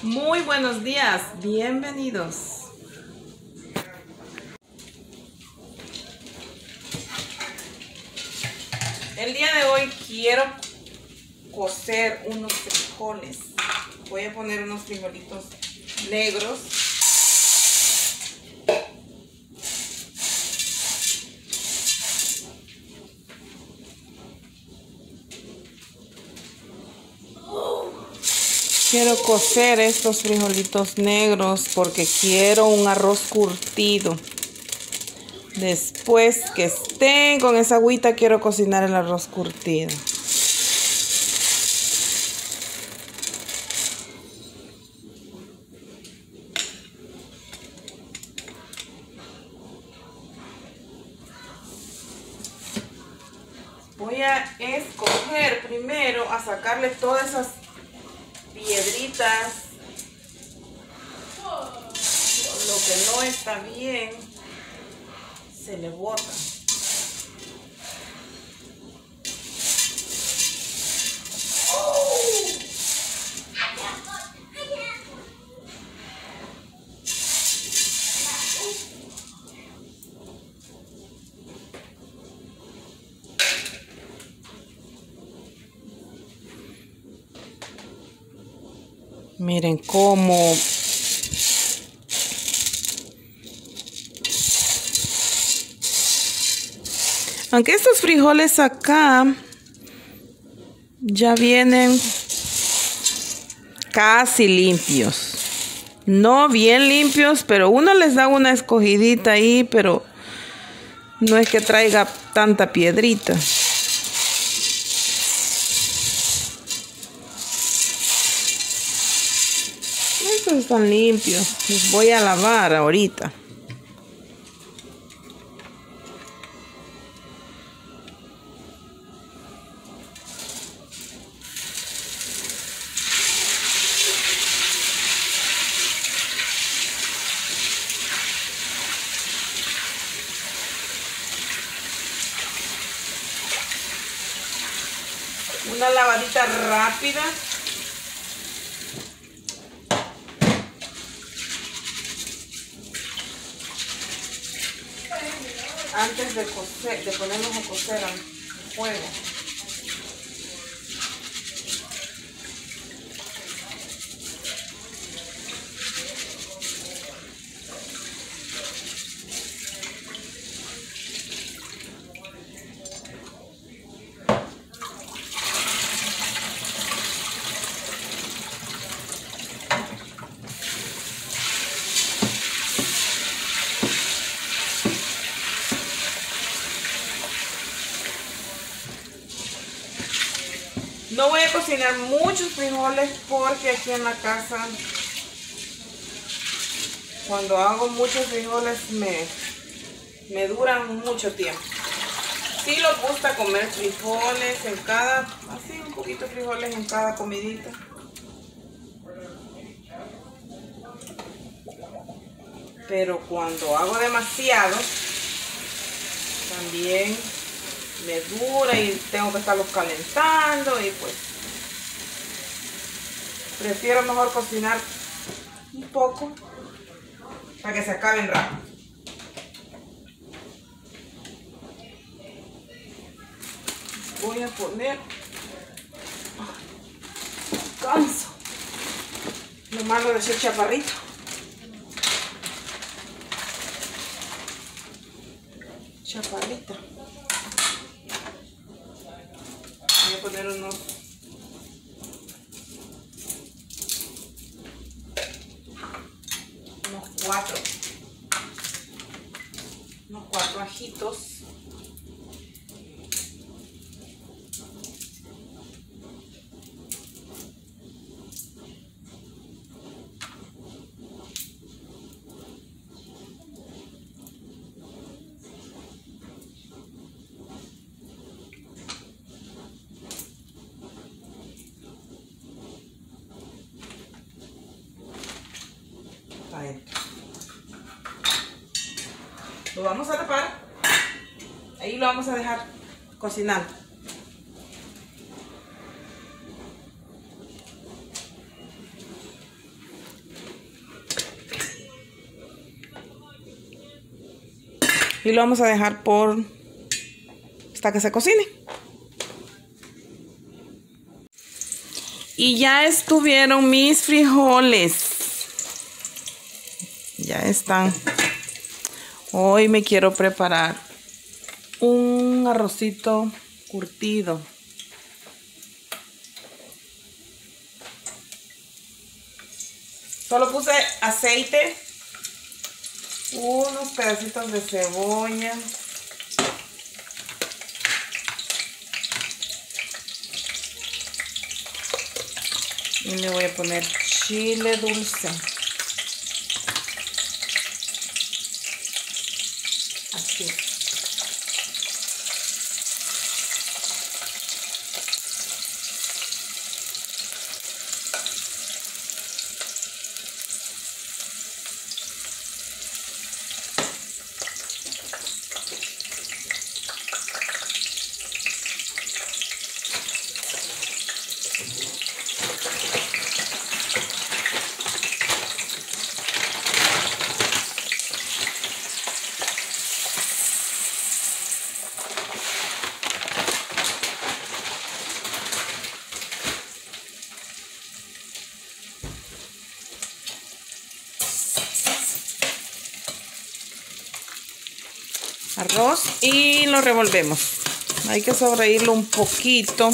Muy buenos días, bienvenidos. El día de hoy quiero cocer unos frijoles. Voy a poner unos frijolitos negros. Quiero cocer estos frijolitos negros porque quiero un arroz curtido. Después que estén con esa agüita, quiero cocinar el arroz curtido. Voy a escoger primero a sacarle todas esas piedritas, lo que no está bien se le bota. Miren cómo aunque estos frijoles acá ya vienen casi limpios, no bien limpios, pero uno les da una escogidita ahí, pero no es que traiga tanta piedrita. Estos están limpios, los voy a lavar ahorita. Una lavadita rápida. Antes de ponerlos a cocer al fuego. No voy a cocinar muchos frijoles porque aquí en la casa, cuando hago muchos frijoles, me duran mucho tiempo. Sí nos gusta comer frijoles en cada, así un poquito de frijoles en cada comidita. Pero cuando hago demasiado, también me dura y tengo que estarlos calentando y pues prefiero mejor cocinar un poco para que se acaben rápido. Voy a poner, canso, lo malo de ser chaparrito. Chaparrita. Voy a poner unos 4 ajitos. Lo vamos a tapar. Ahí lo vamos a dejar cocinando. Y lo vamos a dejar hasta que se cocine. Y ya estuvieron mis frijoles. Ya están. Hoy me quiero preparar un arrocito curtido. Solo puse aceite, unos pedacitos de cebolla, y le voy a poner chile dulce. Así. Arroz y lo revolvemos. Hay que sofreírlo un poquito.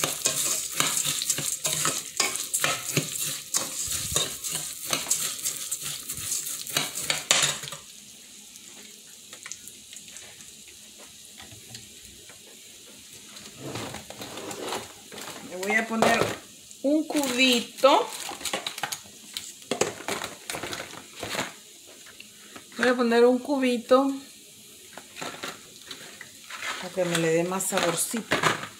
Le voy a poner un cubito. Voy a poner un cubito para que me le dé más saborcito.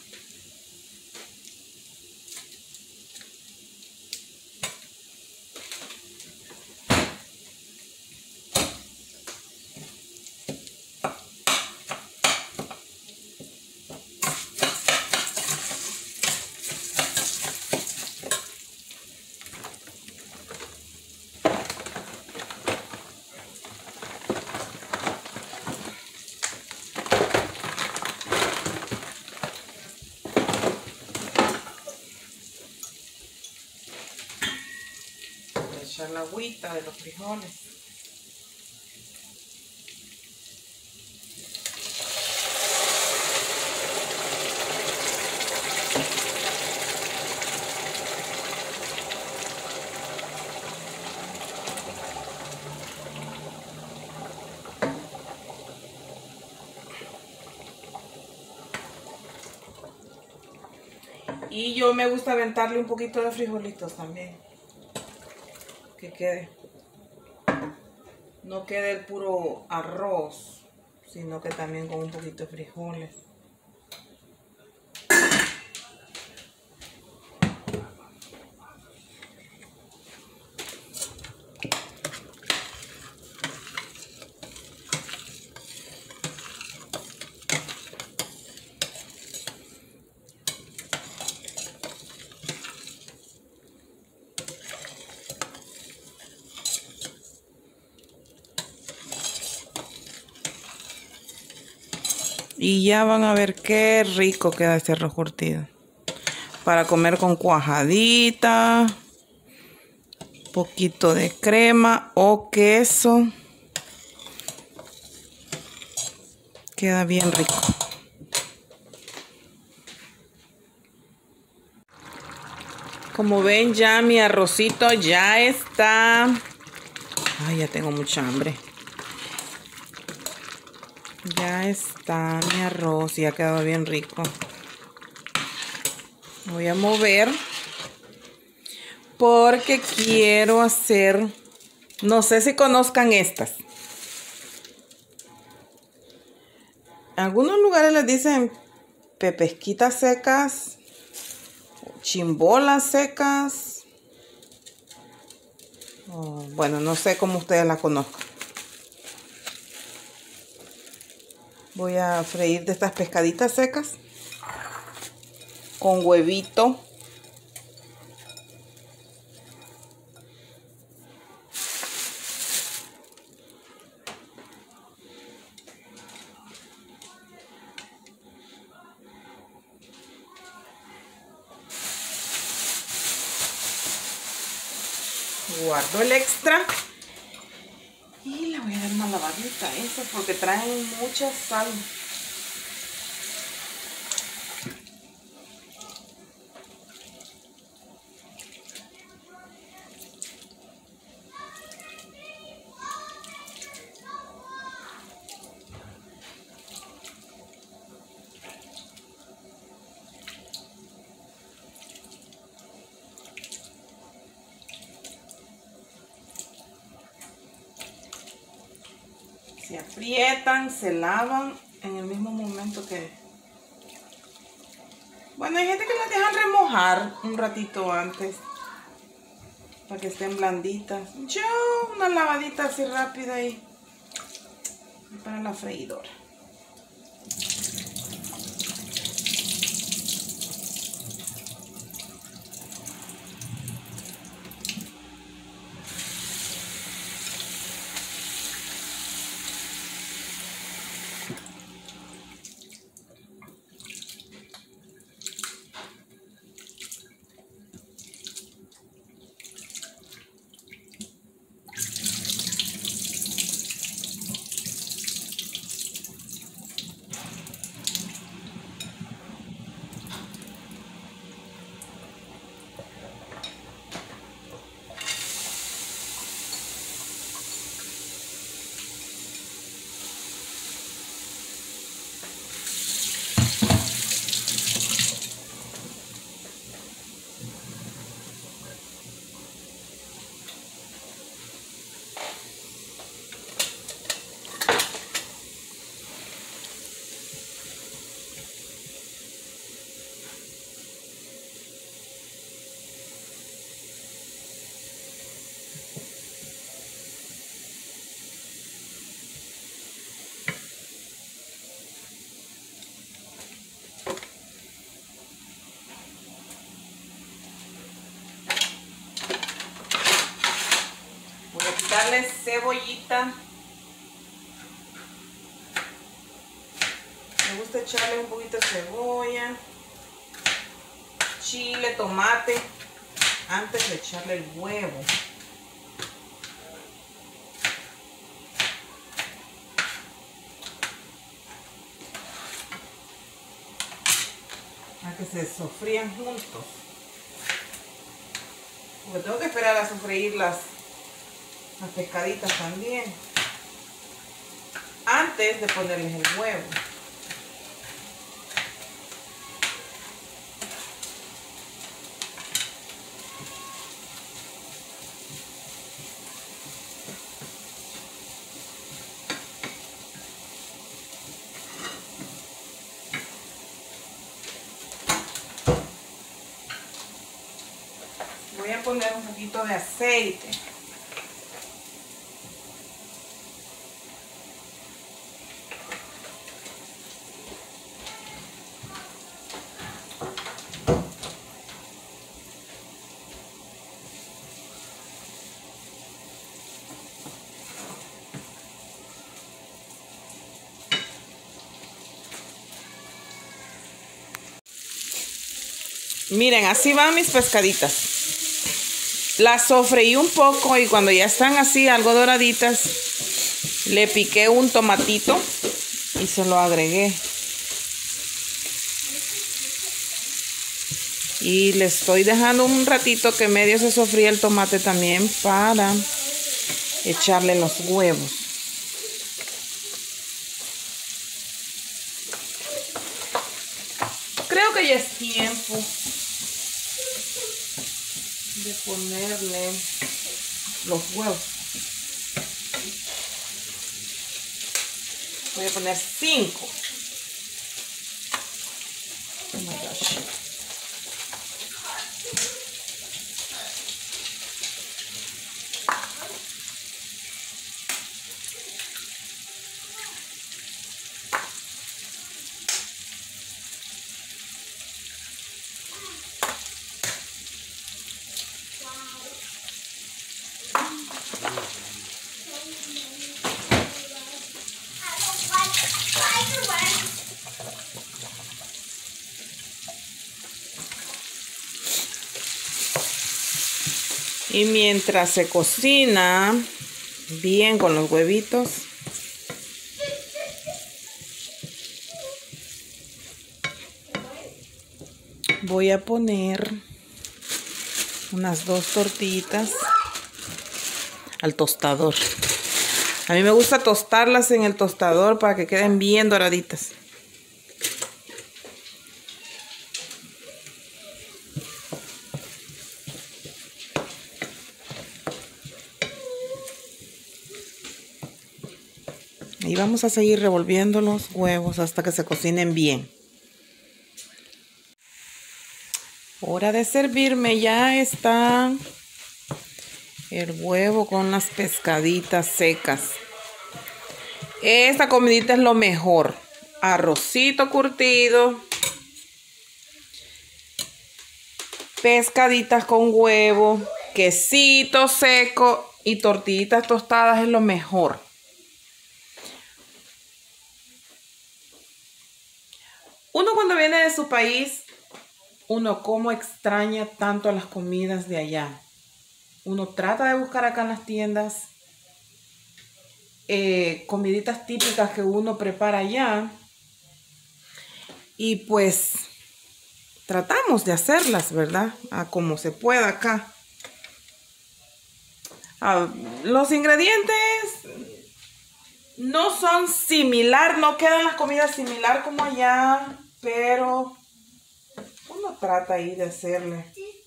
Echar la agüita de los frijoles. Y yo me gusta aventarle un poquito de frijolitos también. Que quede. No quede el puro arroz, sino que también con un poquito de frijoles. Y ya van a ver qué rico queda este arroz curtido. Para comer con cuajadita, poquito de crema o queso. Queda bien rico. Como ven, ya mi arrocito ya está. Ay, ya tengo mucha hambre. Ya está mi arroz y ha quedado bien rico. Voy a mover porque quiero hacer, no sé si conozcan estas. Algunos lugares les dicen pepesquitas secas, chimbolas secas. Bueno, no sé cómo ustedes la conozcan. Voy a freír de estas pescaditas secas con huevito. Guardo el extra. Y le voy a dar una lavadita a esta porque traen mucha sal. Se aprietan, se lavan en el mismo momento que... Bueno, hay gente que las dejan remojar un ratito antes para que estén blanditas. Yo una lavadita así rápida y para la freidora. Darle cebollita. Me gusta echarle un poquito de cebolla, chile, tomate, antes de echarle el huevo. A que se sofrían juntos. Porque tengo que esperar a sofreír las pescaditas también antes de ponerles el huevo. Voy a poner un poquito de aceite. Miren, así van mis pescaditas. Las sofreí un poco y cuando ya están así algo doraditas, le piqué un tomatito y se lo agregué. Y le estoy dejando un ratito que medio se sofría el tomate también para echarle los huevos. Creo que ya es tiempo de ponerle los huevos. Voy a poner 5. Oh my gosh. Y mientras se cocina bien con los huevitos, voy a poner unas 2 tortillitas al tostador. A mí me gusta tostarlas en el tostador para que queden bien doraditas. Y vamos a seguir revolviendo los huevos hasta que se cocinen bien. Hora de servirme. Ya está el huevo con las pescaditas secas. Esta comidita es lo mejor. Arrocito curtido, pescaditas con huevo, quesito seco y tortillitas tostadas es lo mejor. Uno cuando viene de su país, uno como extraña tanto las comidas de allá. Uno trata de buscar acá en las tiendas comiditas típicas que uno prepara allá. Y pues tratamos de hacerlas, ¿verdad? A como se pueda acá. Los ingredientes no son similar, no quedan las comidas similar como allá, pero uno trata ahí de hacerle,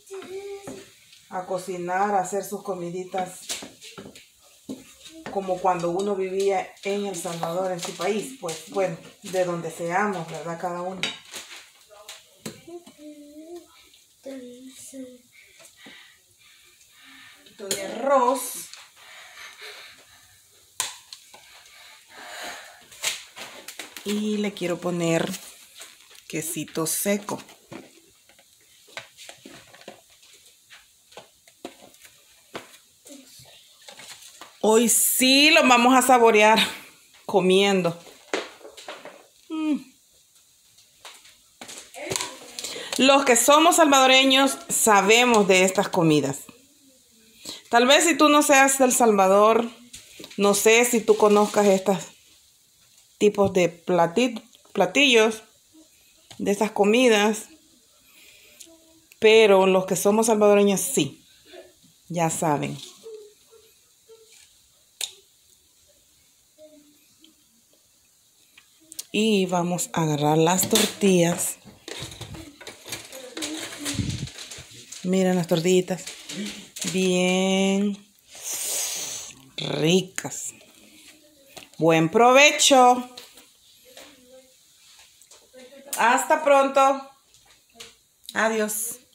a cocinar, a hacer sus comiditas como cuando uno vivía en El Salvador, en su país, pues bueno, de donde seamos, ¿verdad? Cada uno. Un poquito de arroz. Y le quiero poner quesito seco. Hoy sí lo vamos a saborear comiendo. Los que somos salvadoreños sabemos de estas comidas. Tal vez si tú no seas del Salvador, no sé si tú conozcas estos tipos de platillos, de estas comidas. Pero los que somos salvadoreños sí, ya saben. Y vamos a agarrar las tortillas. Miren las tortillitas. Bien ricas. Buen provecho. Hasta pronto. Adiós.